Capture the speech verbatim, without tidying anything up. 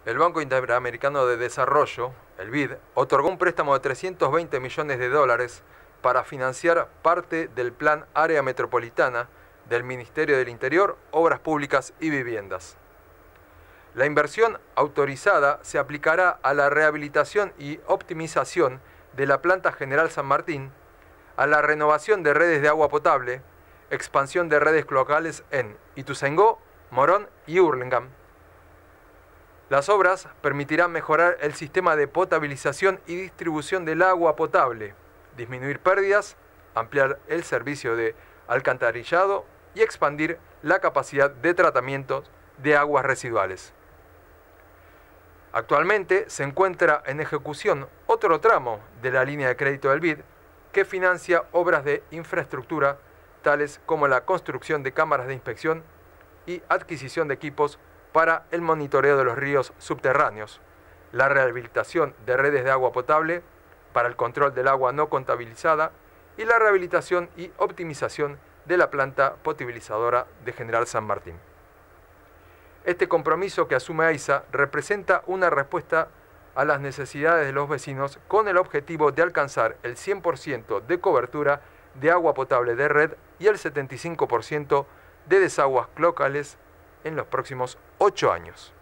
El Banco Interamericano de Desarrollo, el B I D, otorgó un préstamo de trescientos veinte millones de dólares para financiar parte del Plan Área Metropolitana del Ministerio del Interior, Obras Públicas y Viviendas. La inversión autorizada se aplicará a la rehabilitación y optimización de la Planta General San Martín, a la renovación de redes de agua potable, expansión de redes cloacales en Ituzaingó, Morón y Hurlingham. Las obras permitirán mejorar el sistema de potabilización y distribución del agua potable, disminuir pérdidas, ampliar el servicio de alcantarillado y expandir la capacidad de tratamiento de aguas residuales. Actualmente se encuentra en ejecución otro tramo de la línea de crédito del B I D que financia obras de infraestructura tales como la construcción de cámaras de inspección y adquisición de equipos para el monitoreo de los ríos subterráneos, la rehabilitación de redes de agua potable para el control del agua no contabilizada y la rehabilitación y optimización de la planta potabilizadora de General San Martín. Este compromiso que asume AISA representa una respuesta a las necesidades de los vecinos con el objetivo de alcanzar el cien por ciento de cobertura de agua potable de red y el setenta y cinco por ciento de desaguas cloacales en los próximos ocho años.